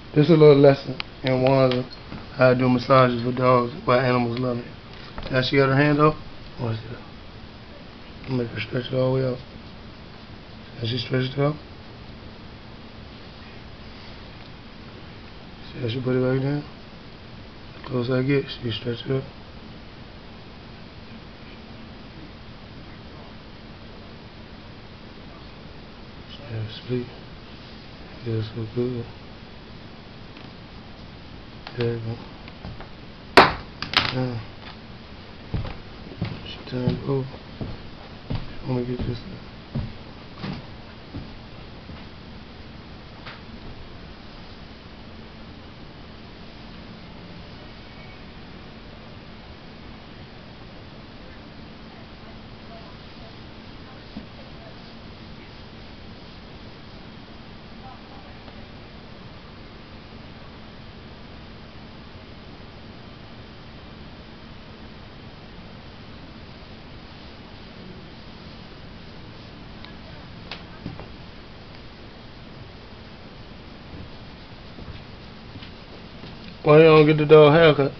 This is a little lesson in one of how to do massages for dogs, why animals love it. Now she got her hand up. Watch that. Make her stretch it all the way out. Now she stretched it out. See how she put it back down? The closer I get, she stretch it up. Yeah, sleep. Feels so good. There you go. Now, she turned over. Let me get this. Why you don't get the dog haircut?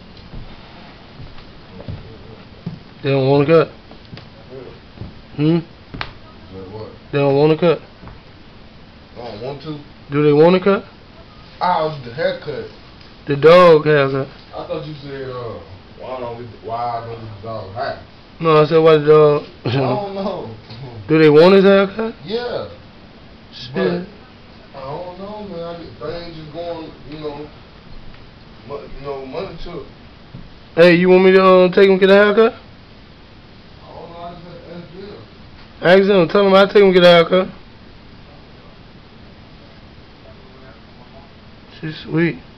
They don't want to cut? What? They don't want to cut? I don't want to. Do they want to cut? The haircut. The dog haircut. I thought you said, why I don't get the dog hair? No, I said why the dog. I don't know. Do they want his haircut? Yeah. Shit. But I don't know, man. I get things just going, money to it. Hey, you want me to take him get a haircut? I don't know. I just had to ask them. Ask him. Tell him I'll take him get a haircut. She's sweet.